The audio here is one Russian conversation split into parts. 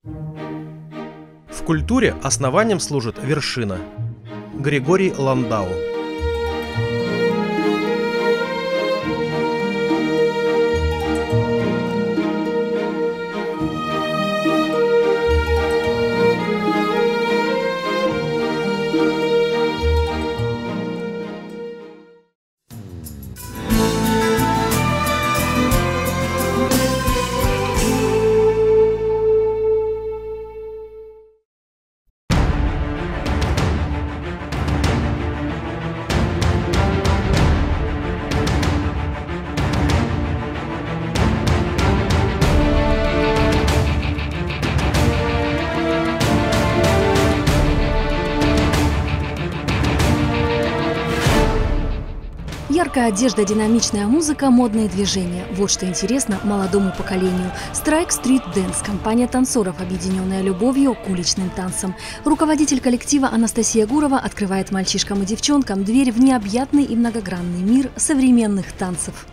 В культуре основанием служит вершина. Григорий Ландау. Яркая одежда, динамичная музыка, модные движения. Вот что интересно молодому поколению. Strike Street Dance – компания танцоров, объединенная любовью к уличным танцам. Руководитель коллектива Анастасия Гурова открывает мальчишкам и девчонкам дверь в необъятный и многогранный мир современных танцев.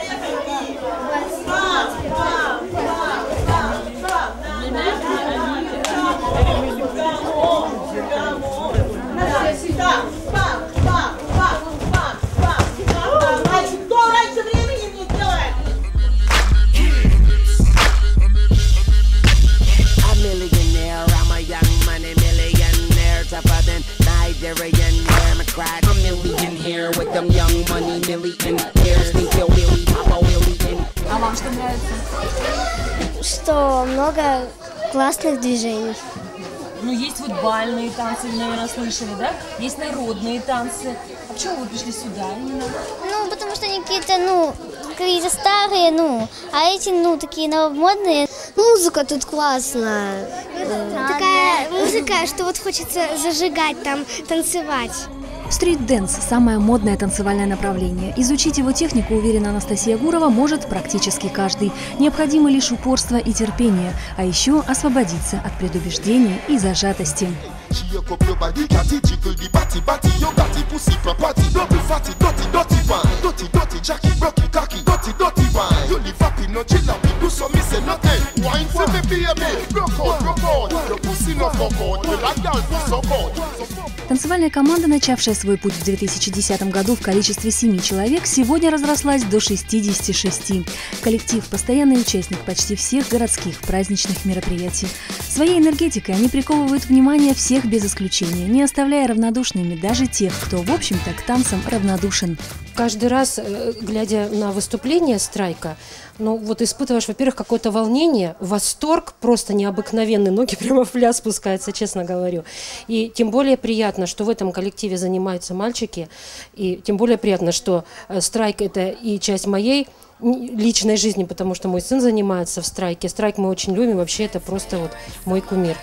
А вам что нравится? Что много классных движений. Ну, есть вот бальные танцы, вы, наверное, слышали, да? Есть народные танцы. А почему вы пришли сюда именно? Ну, потому что они какие-то старые, а эти, такие новомодные. Музыка тут классная. Такая музыка, что вот хочется зажигать там, танцевать. Стрит-дэнс – самое модное танцевальное направление. Изучить его технику, уверена Анастасия Гурова, может практически каждый. Необходимо лишь упорство и терпение, а еще освободиться от предубеждений и зажатости. Танцевальная команда, начавшая свой путь в 2010 году в количестве 7 человек, сегодня разрослась до 66. Коллектив – постоянный участник почти всех городских праздничных мероприятий. Своей энергетикой они приковывают внимание всех без исключения, не оставляя равнодушными даже тех, кто, в общем-то, к танцам равнодушен. Каждый раз, глядя на выступление Страйка, испытываешь, во-первых, какое-то волнение, восторг просто необыкновенный, ноги прямо в пляс спускаются, честно говорю. И тем более приятно, что в этом коллективе занимаются мальчики, и тем более приятно, что Страйк – это и часть моей личной жизни, потому что мой сын занимается в Страйке. Страйк мы очень любим, вообще это просто мой кумир.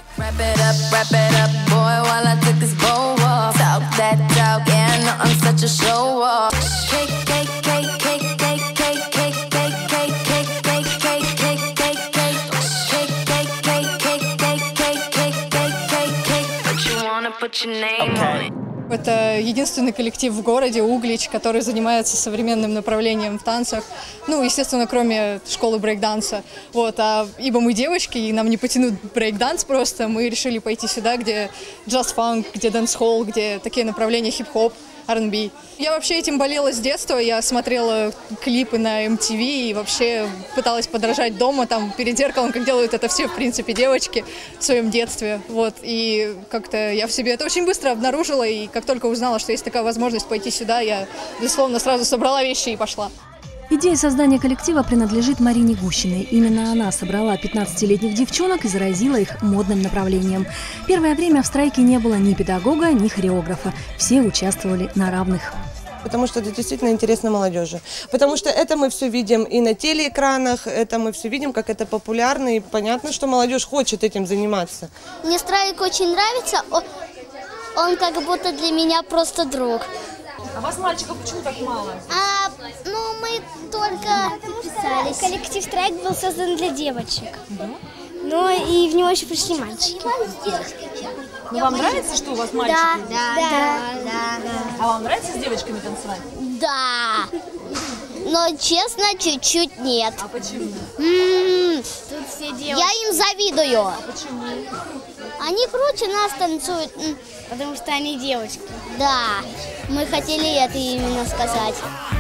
Это единственный коллектив в городе, Углич, который занимается современным направлением в танцах. Естественно, кроме школы брейк-данса. Ибо мы девочки, и нам не потянут брейк-данс просто, мы решили пойти сюда, где джаз-фанк, где дэнс-холл, где такие направления хип-хоп, R&B. Я вообще этим болела с детства, я смотрела клипы на MTV и вообще пыталась подражать дома, там, перед зеркалом, как делают это все, в принципе, девочки в своем детстве. И как-то я в себе это очень быстро обнаружила, и как только узнала, что есть такая возможность пойти сюда, я, безусловно, сразу собрала вещи и пошла. Идея создания коллектива принадлежит Марине Гущиной. Именно она собрала 15-летних девчонок и заразила их модным направлением. Первое время в Страйке не было ни педагога, ни хореографа. Все участвовали на равных. Потому что это действительно интересно молодежи. Потому что это мы все видим и на телеэкранах, это мы все видим, как это популярно, и понятно, что молодежь хочет этим заниматься. Мне Страйк очень нравится, он как будто для меня просто друг. А вас, мальчиков, почему так мало? Мы только писались. Коллектив Страйк был создан для девочек. Да? И в него еще пришли мальчики. Вам нравится, что у вас мальчики? Да. А вам нравится с девочками танцевать? Да. Но, честно, чуть-чуть нет. А почему? Тут все девушки. Я им завидую. Почему? Они круче нас танцуют, потому что они девочки. Да, мы хотели это именно сказать.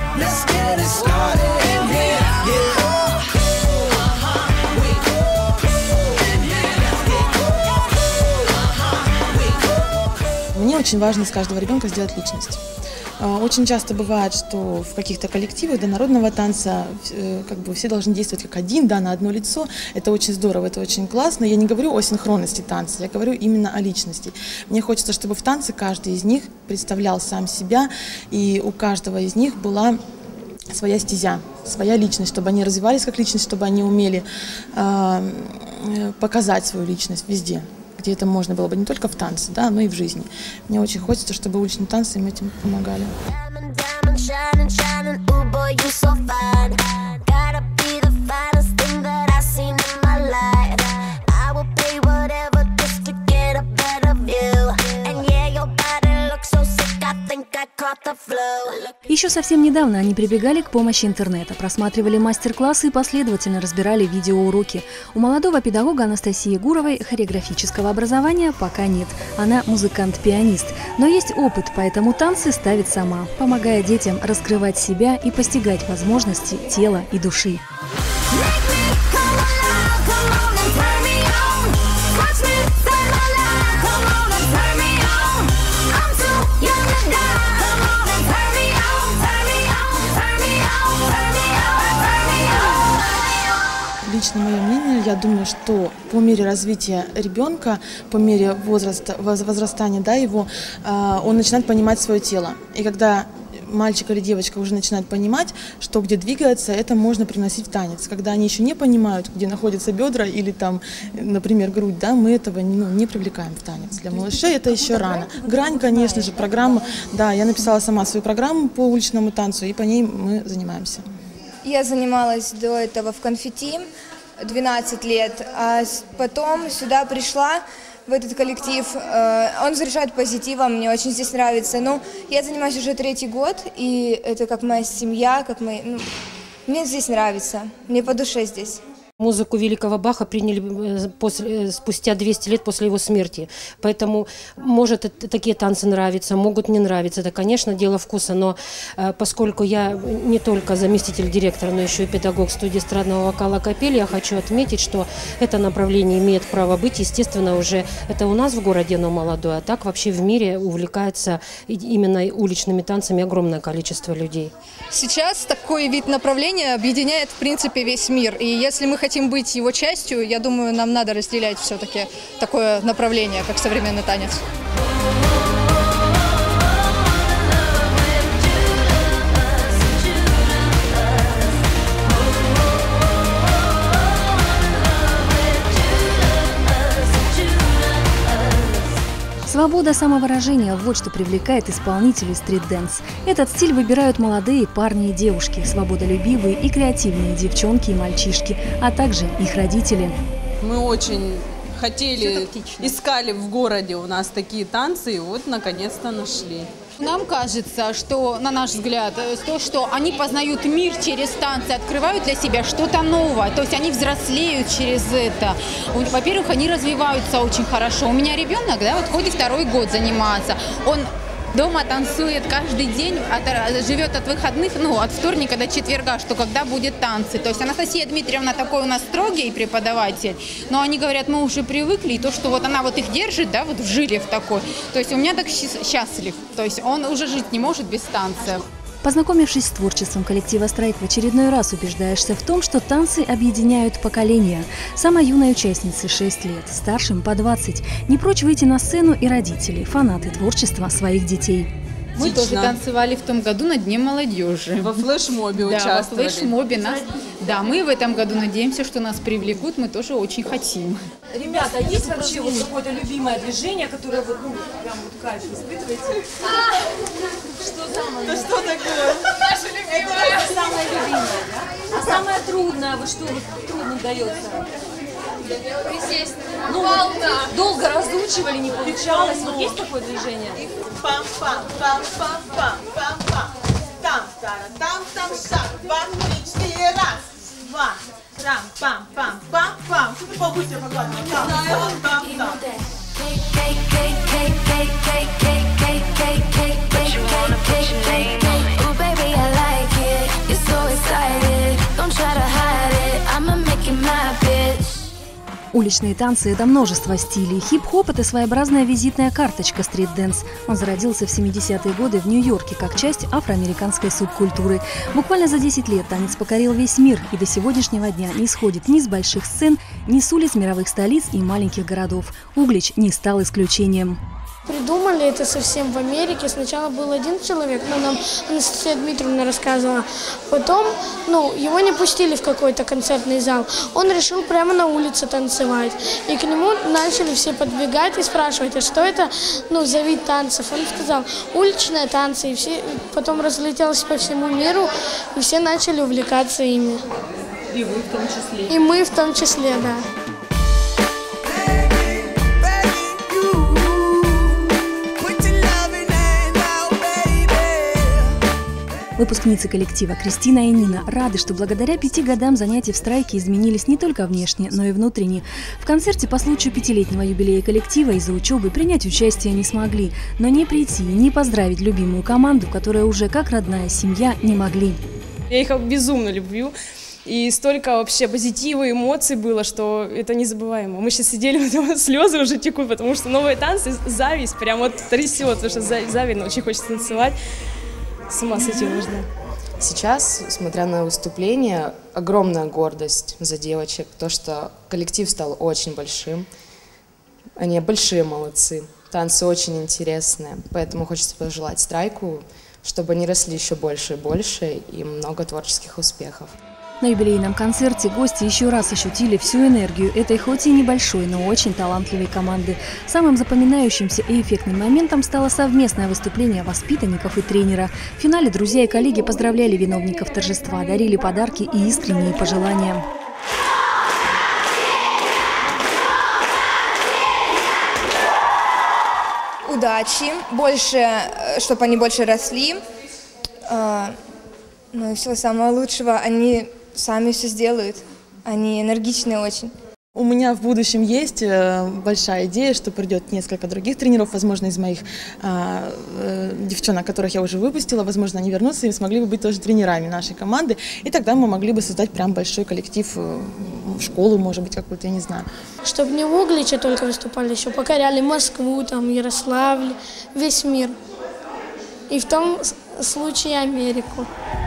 Мне очень важно с каждого ребенка сделать личность. Очень часто бывает, что в каких-то коллективах до народного танца как бы все должны действовать как один, да, на одно лицо. Это очень здорово, это очень классно. Я не говорю о синхронности танца, я говорю именно о личности. Мне хочется, чтобы в танце каждый из них представлял сам себя, и у каждого из них была своя стезя, своя личность, чтобы они развивались как личность, чтобы они умели показать свою личность везде, где это можно было бы не только в танце, да, но и в жизни. Мне очень хочется, чтобы уличные танцы им этим помогали. Еще совсем недавно они прибегали к помощи интернета, просматривали мастер-классы и последовательно разбирали видеоуроки. У молодого педагога Анастасии Гуровой хореографического образования пока нет. Она музыкант-пианист, но есть опыт, поэтому танцы ставит сама, помогая детям раскрывать себя и постигать возможности тела и души. Лично мое мнение, я думаю, что по мере развития ребенка, по мере возрастания, да, его, он начинает понимать свое тело. И когда мальчик или девочка уже начинает понимать, что где двигается, это можно приносить в танец. Когда они еще не понимают, где находятся бедра или там, например, грудь, да, мы этого не привлекаем в танец. Для малышей это еще рано. Грань, конечно же, программа. Да, я написала сама свою программу по уличному танцу, и по ней мы занимаемся. Я занималась до этого в конфетти 12 лет, а потом сюда пришла, в этот коллектив. Он заряжает позитивом, мне очень здесь нравится. Ну, я занимаюсь уже 3-й год, и это как моя семья, мне здесь нравится, мне по душе здесь. Музыку великого Баха приняли спустя 200 лет после его смерти. Поэтому, может, такие танцы нравятся, могут не нравиться. Это, конечно, дело вкуса. Но поскольку я не только заместитель директора, но еще и педагог студии эстрадного вокала «Капель», я хочу отметить, что это направление имеет право быть. Естественно, уже это у нас в городе оно молодое, а так вообще в мире увлекается именно уличными танцами огромное количество людей. Сейчас такой вид направления объединяет, в принципе, весь мир. И если мы хотим быть его частью, я думаю, нам надо разделять все-таки такое направление, как современный танец. Свобода самовыражения – вот что привлекает исполнителей стрит-дэнс. Этот стиль выбирают молодые парни и девушки, свободолюбивые и креативные девчонки и мальчишки, а также их родители. Мы очень хотели, искали в городе у нас такие танцы, и вот наконец-то нашли. Нам кажется, что, на наш взгляд, то, что они познают мир через танцы, открывают для себя что-то новое, то есть они взрослеют через это. Во-первых, они развиваются очень хорошо. У меня ребенок, да, вот ходит 2-й год заниматься, он дома танцует каждый день, живет от выходных, от вторника до четверга, что когда будет танцы. То есть Анастасия Дмитриевна такой у нас строгий преподаватель, но они говорят, мы уже привыкли, и то, что вот она вот их держит, да, вот в жиле в такой. То есть у меня так счастлив, то есть он уже жить не может без танцев. Познакомившись с творчеством коллектива «Страйк», в очередной раз убеждаешься в том, что танцы объединяют поколения. Самой юной участнице 6 лет, старшим по 20. Не прочь выйти на сцену и родители, фанаты творчества своих детей. Мы тоже танцевали в том году на Дне молодежи. Во флешмобе участвовали. Во флешмобе нас. Да, мы в этом году надеемся, что нас привлекут, мы тоже очень хотим. Ребята, есть вообще вот какое-то любимое движение, которое вот, прям вот кайф испытываете? Что такое? Наше любимое. Это самое любимое, да? А самое трудное, вот что вот трудно дается? Присесть. Долго разучивали, не получалось. Вот есть такое движение? Пам-пам-пам-пам-пам-пам. Там-там-там, шаг, 2, 3, 4, раз, 2, Пам-пам-пам-пам-пам. Что ты побыстрее погладила? Пам-пам-пам-пам. Уличные танцы – это множество стилей. Хип-хоп – это своеобразная визитная карточка стрит-дэнс. Он зародился в 70-е годы в Нью-Йорке как часть афроамериканской субкультуры. Буквально за 10 лет танец покорил весь мир и до сегодняшнего дня не сходит ни с больших сцен, ни с улиц мировых столиц и маленьких городов. Углич не стал исключением. Придумали это совсем в Америке. Сначала был один человек, но нам Анастасия Дмитриевна рассказывала. Потом, его не пустили в какой-то концертный зал. Он решил прямо на улице танцевать. И к нему начали все подбегать и спрашивать, а что это, за вид танцев. Он сказал, уличные танцы. И все потом разлетелось по всему миру, и все начали увлекаться ими. И вы в том числе. И мы в том числе, да. Выпускницы коллектива Кристина и Нина рады, что благодаря 5 годам занятий в страйке изменились не только внешне, но и внутренне. В концерте по случаю 5-летнего юбилея коллектива из-за учебы принять участие не смогли, но не прийти, не поздравить любимую команду, которая уже как родная семья, не могли. Я их безумно люблю. И столько вообще позитива, эмоций было, что это незабываемо. Мы сейчас сидели, слезы уже текут, потому что новые танцы, зависть прям вот трясет, потому что завидно, очень хочется танцевать. С ума сойти можно. Сейчас, смотря на выступление, огромная гордость за девочек. То, что коллектив стал очень большим. Они большие молодцы. Танцы очень интересные. Поэтому хочется пожелать страйку, чтобы они росли еще больше и больше, и много творческих успехов. На юбилейном концерте гости еще раз ощутили всю энергию этой хоть и небольшой, но очень талантливой команды. Самым запоминающимся и эффектным моментом стало совместное выступление воспитанников и тренера. В финале друзья и коллеги поздравляли виновников торжества, дарили подарки и искренние пожелания. Удачи, чтобы они больше росли. И всего самого лучшего. Они сами все сделают. Они энергичные очень. У меня в будущем есть большая идея, что придет несколько других тренеров, возможно, из моих девчонок, которых я уже выпустила, возможно, они вернутся и смогли бы быть тоже тренерами нашей команды, и тогда мы могли бы создать прям большой коллектив, школу, может быть, какую-то, я не знаю. Чтобы не в Угличе только выступали, еще покоряли Москву, Ярославль, весь мир. И в том случае Америку.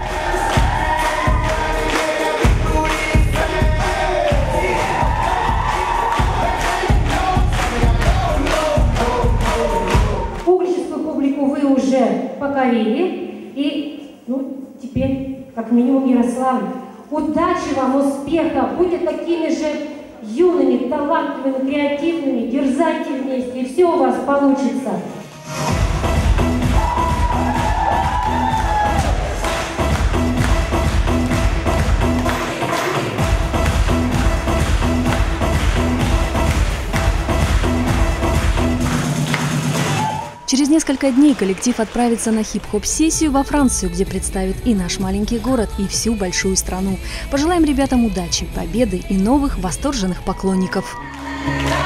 Угличскую публику вы уже покорили, и теперь как минимум Ярославль. Удачи вам, успеха, будьте такими же юными, талантливыми, креативными, дерзайте вместе, и все у вас получится. Через несколько дней коллектив отправится на хип-хоп-сессию во Францию, где представит и наш маленький город, и всю большую страну. Пожелаем ребятам удачи, победы и новых восторженных поклонников.